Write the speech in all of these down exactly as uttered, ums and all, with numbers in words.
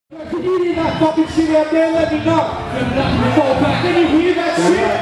Can you hear that fucking shit out there? Let me know. Fall back. Can you hear that shit?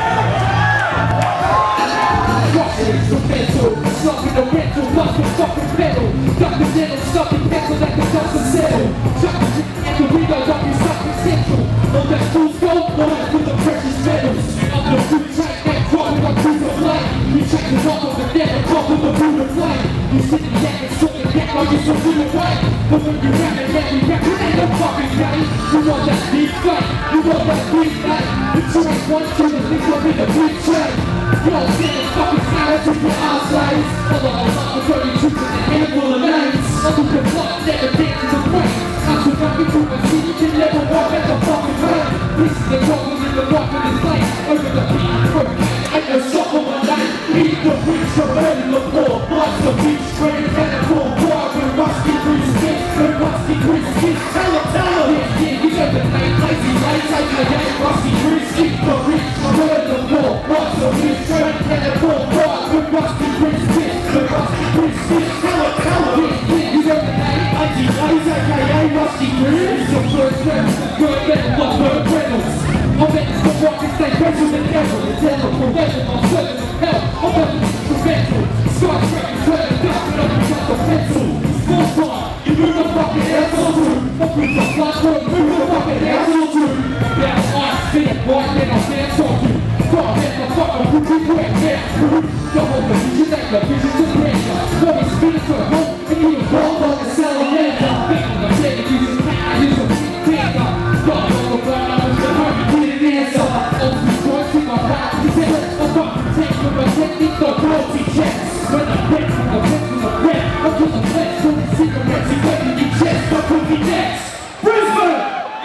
Rushing the mental, slugging the rental, busting fucking pedal, ducking dental, stuffing pencil that can dust and settle. Chucking at the windows of your sucking central. On that full scope, on that with the precious metals. Up the food track, that dropping up through the flame. You check the rock of the devil, top of the boot of flame. You sit in the and talking back like you're so good away. But when you rap it, then we rap it, ain't no fucking game. You want that big fight, you want that big night. You try one, two, and think you're in a big train. You don't stand and fucking silence with your eyes slaves. Although I'm not the dirty truth in the handful of names. I'm who can block, never dance to the brain. I'm so fucking through my seat, you can never walk at the fucking rain. This is the trouble in the rock of this lane. Over the beat, ain't no shot on my night. Beat the beach, you're ready to pour. Bloods the beach, ready to full bar. With rusty grease skin, with rusty grease skin. Tell her, tell her. Yeah, yeah, you know the name, lazy lights, I can get rusty grease skin. The reach, I'm ready to pour. Bloods the beach, ready to full bar. With rusty grease skin, with rusty grease skin. Tell her, tell her. Yeah, yeah, you know the name, lazy lights, I can get rusty grease. It's your first round, good metal, love Burt Reynolds. I'm ready to walk and stay close to the devil. The devil, professional, I'm serving of hell. I'm ready to prevent Star Trek is where the doctor up and got the pencil. Small bar, you move the fucking asshole through. Up with the platform, move the fucking asshole through. Now I spin it, boy, then I'll dance on you. Fuck, get the fuck up, who be quick, yeah. Double the vision, that the vision's a breaker. Boy, it's spinning for a home, and you can roll on the salamander. Thinking I'm taking you this cat, I use a big finger. God, all the blood, I was the hurt, you need an answer. Open the doors to my back, you said, I'm fucking taking my technique, the royalty checks. When I break from the break from the bread, I put the flesh from the cigarettes, you wet in your chest, I put me next. Brisbane!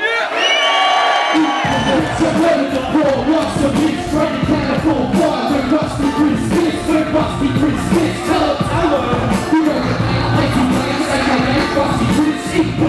Yeah! You're ready to pour, watch the beach, trying to kind of full bar, with rusty grease sticks, with rusty grease sticks, tell her, tell her. You know the name, lazy lands, like I ain't rusty grease sticks.